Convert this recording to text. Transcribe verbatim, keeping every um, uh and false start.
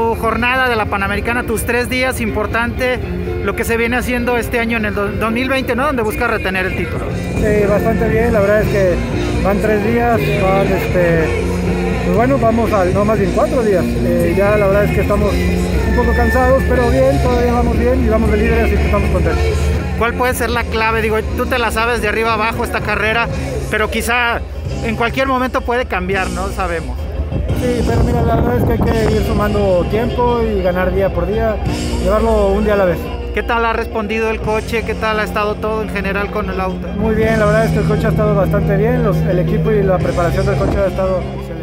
tu jornada de la Panamericana, tus tres días, importante lo que se viene haciendo este año en el dos mil veinte, ¿no? Donde busca retener el título. Sí, bastante bien, la verdad es que van tres días, van este, pues bueno, vamos al, no más bien cuatro días. Eh, ya la verdad es que estamos un poco cansados, pero bien, todavía vamos bien y vamos de líderes, así que estamos contentos. ¿Cuál puede ser la clave? Digo, tú te la sabes de arriba abajo esta carrera, pero quizá en cualquier momento puede cambiar, no sabemos. Sí, pero mira, la verdad es que hay que ir sumando tiempo y ganar día por día, llevarlo un día a la vez. ¿Qué tal ha respondido el coche? ¿Qué tal ha estado todo en general con el auto? Muy bien, la verdad es que el coche ha estado bastante bien, los, el equipo y la preparación del coche ha estado excelente.